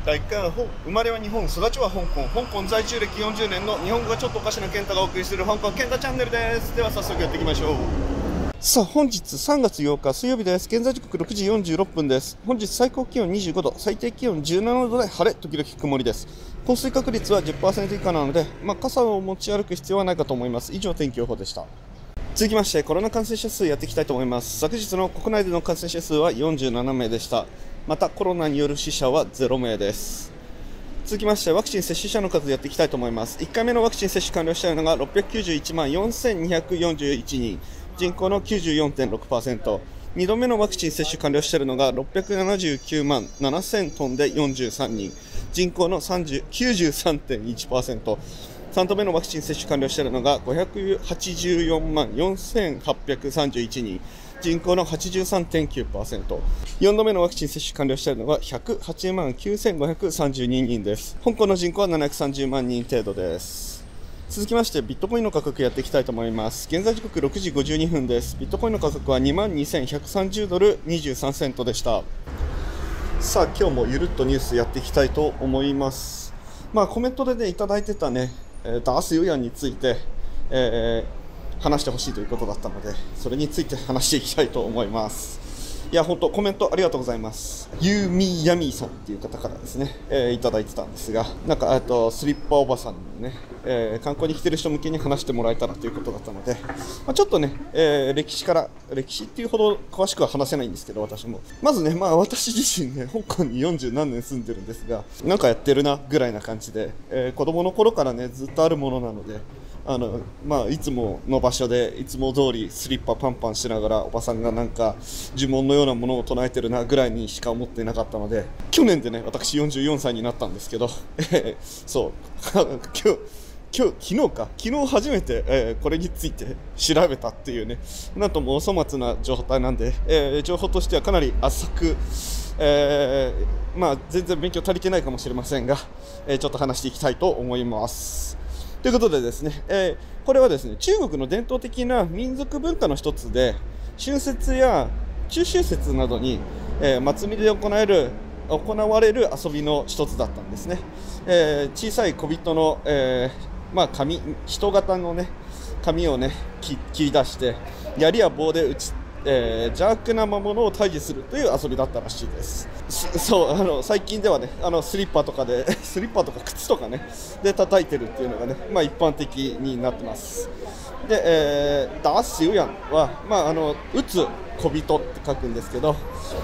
第1回は生まれは日本、育ちは香港、香港在住歴40年の日本語がちょっとおかしな健太がお送りする香港健太チャンネルです。では早速やっていきましょう。さあ本日3月8日水曜日です。現在時刻6時46分です。本日最高気温25度、最低気温17度で晴れ時々曇りです。降水確率は 10% 以下なので、傘を持ち歩く必要はないかと思います。以上天気予報でした。続きましてコロナ感染者数やっていきたいと思います。昨日の国内での感染者数は47名でした。またコロナによる死者は0名です。続きましてワクチン接種者の数やっていきたいと思います。1回目のワクチン接種完了したのが691万4241人、人口の 94.6%。2度目のワクチン接種完了しているのが679万7000トンで43人、人口の 93.1%。3度目のワクチン接種完了しているのが584万4831人、人口の 83.9%。4度目のワクチン接種完了しているのが108万9532人です。香港の人口は730万人程度です。続きましてビットコインの価格やっていきたいと思います。現在時刻6時52分です。ビットコインの価格は22,130ドル23セントでした。さあ今日もゆるっとニュースやっていきたいと思います。コメントでねいただいてたねダース・ユヤンについて、話してほしいということだったので、それについて話していきたいと思います。いや本当コメントありがとうございます。ユーミーヤミーさんっていう方からですね、いただいてたんですが、なんかスリッパおばさんのね、観光に来てる人向けに話してもらえたらということだったので、ちょっとね、歴史っていうほど詳しくは話せないんですけど、私もまずね、私自身ね香港に40何年住んでるんですが、なんかやってるなぐらいな感じで、子供の頃からねずっとあるものなので、いつもの場所でいつも通りスリッパパンパンしながらおばさんがなんか呪文のようなものを唱えてるなぐらいにしか思っていなかったので、去年でね私44歳になったんですけど、そう昨日初めて、これについて調べたっていうね、なんともお粗末な状態なんで、情報としてはかなり浅く、全然勉強足りてないかもしれませんが、ちょっと話していきたいと思います。ということでですね、これはですね中国の伝統的な民族文化の一つで、春節や中秋節などに、祭りで行われる遊びの一つだったんですね。小さい小人の、人型のね紙をね切り出して槍や棒で邪悪な魔物を退治するという遊びだったらしいです。最近ではねスリッパとか靴とかねで叩いてるっていうのがね、一般的になってます。で、ダース・ユヤンは、撃つ小人って書くんですけど、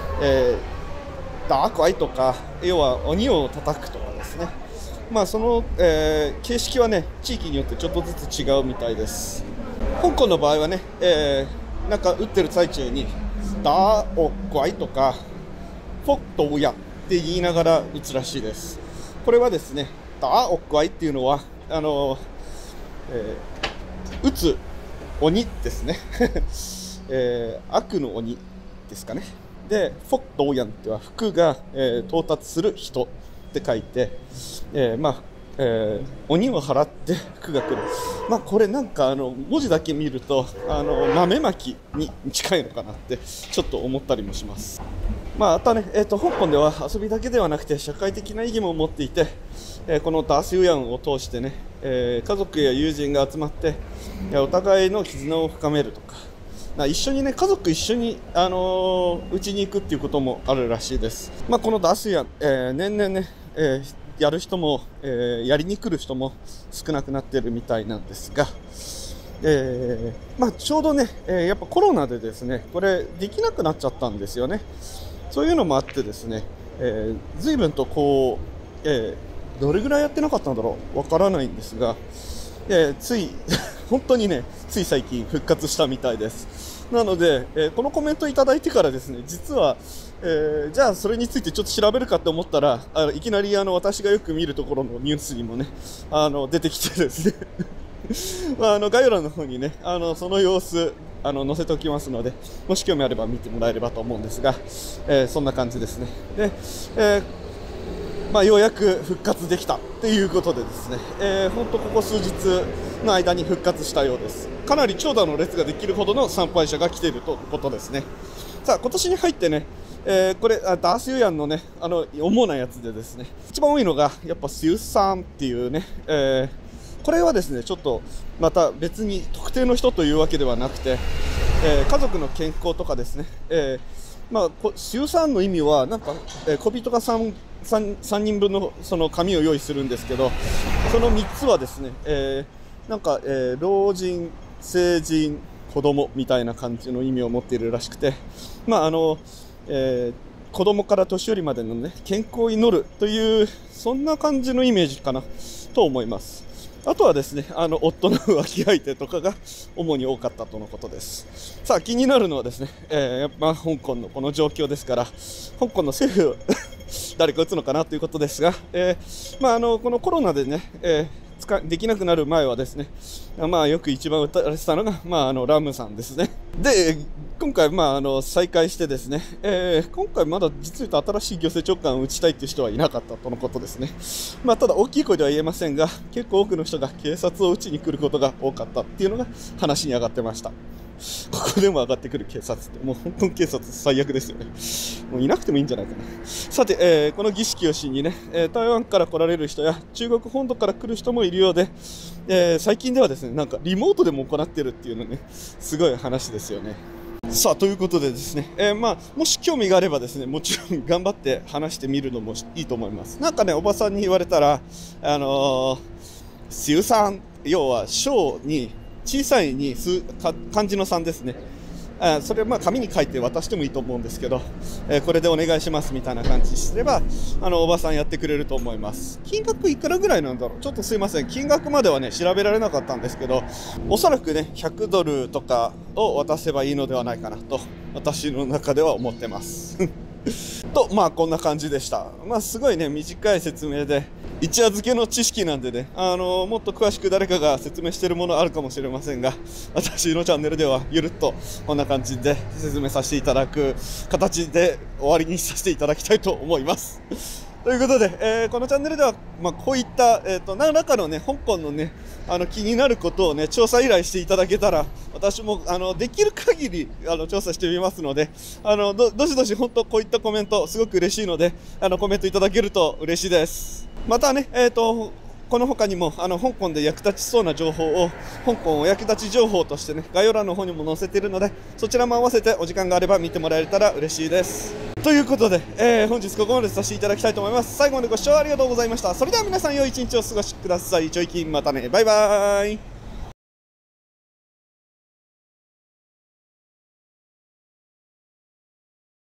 ダークアイとか要は鬼を叩くとかですね、その、形式はね地域によってちょっとずつ違うみたいです。香港の場合はね、なんか打ってる最中にダーオックアイとかフォットウヤって言いながら打つらしいです。これはですねダーオックアイっていうのは打つ鬼ですね、悪の鬼ですかね。でフォットウヤンっては福が、到達する人って書いて、鬼を払って福が来る。これなんか文字だけ見ると豆まきに近いのかなってちょっと思ったりもします。あとね、香港では遊びだけではなくて社会的な意義も持っていて、このダース・ユヤンを通してね、家族や友人が集まってお互いの絆を深めるとか、一緒にね家族一緒にうちに行くっていうこともあるらしいです。このダース・ユヤン、年々ね、やる人も、やりに来る人も少なくなっているみたいなんですが、ちょうどね、やっぱコロナでですねこれできなくなっちゃったんですよね。そういうのもあってですね、随分とこう、どれぐらいやってなかったんだろうわからないんですが、本当にねつい最近復活したみたいです。なので、このコメントいただいてからですね、実はじゃあそれについてちょっと調べるかと思ったら、いきなり私がよく見るところのニュースにもね出てきてですね概要欄の方にねその様子載せておきますので、もし興味あれば見てもらえればと思うんですが、そんな感じですね。で、ようやく復活できたということでですね、本当ここ数日の間に復活したようです。かなり長蛇の列ができるほどの参拝者が来ているということですね。さあ今年に入ってねこれダースユヤンのね主なやつでですね、一番多いのがやっぱスユサンっていうね、これはですねちょっとまた別に特定の人というわけではなくて、家族の健康とかですね、スユサンの意味はなんか、小人が3人分のその紙を用意するんですけど、その3つはですね、なんか、老人、成人、子供みたいな感じの意味を持っているらしくて、子供から年寄りまでのね健康を祈るというそんな感じのイメージかなと思います。あとはですね、夫の浮気相手とかが主に多かったとのことです。さあ気になるのはですね、香港のこの状況ですから、香港の政府誰か打つのかなということですが、このコロナでね、できなくなる前はですね、よく一番打たれてたのが、ラムさんですね。で、今回、再開してですね、今回まだ実は新しい行政長官を打ちたいという人はいなかったとのことですね。ただ大きい声では言えませんが、結構多くの人が警察を打ちに来ることが多かったっていうのが話に上がってました。ここでも上がってくる警察って、もう香港警察最悪ですよね。もういなくてもいいんじゃないかな。さて、この儀式をしにね、台湾から来られる人や中国本土から来る人もいるようで、最近ではですね、なんかリモートでも行ってるっていうのね、すごい話ですよね。さあということでですね、もし興味があればですね、もちろん頑張って話してみるのもいいと思います。なんかね、おばさんに言われたら、シュさん、要は小に小さいに漢字の3ですね。それ紙に書いて渡してもいいと思うんですけど、これでお願いしますみたいな感じにすればおばさんやってくれると思います。金額いくらぐらいなんだろう、ちょっとすいません、金額まではね調べられなかったんですけど、おそらくね100ドルとかを渡せばいいのではないかなと私の中では思ってますとこんな感じでした。すごいね短い説明で一夜漬けの知識なんでね、もっと詳しく誰かが説明しているものあるかもしれませんが、私のチャンネルではゆるっとこんな感じで説明させていただく形で終わりにさせていただきたいと思いますということで、このチャンネルでは、こういった、何らかのね香港のね気になることをね調査依頼していただけたら、私もできる限り調査してみますので、どしどし本当こういったコメントすごく嬉しいのでコメントいただけると嬉しいです。またね、この他にも香港で役立ちそうな情報を香港お役立ち情報としてね概要欄の方にも載せているので、そちらも合わせてお時間があれば見てもらえたら嬉しいです。ということで、本日ここまでさせていただきたいと思います。最後までご視聴ありがとうございました。それでは皆さん良い一日をお過ごしください。ちょいきんまたね、バイバーイ。